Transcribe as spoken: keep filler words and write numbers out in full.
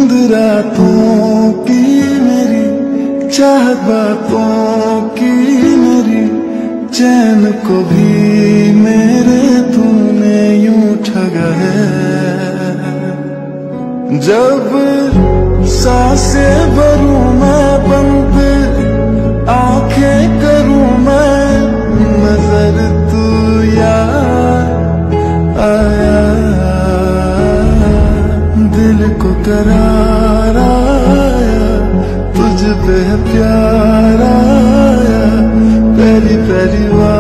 नींद रातों की मेरी, चाहत बातों की मेरी, चैन को भी मेरे तूने यूं ठगा है। जब सांसें भरूं मैं बंद, आंखें करूं मैं नजर, तू याद आया। दिल को करार आया, तुझ पे प्यार आया, पहली पहली बार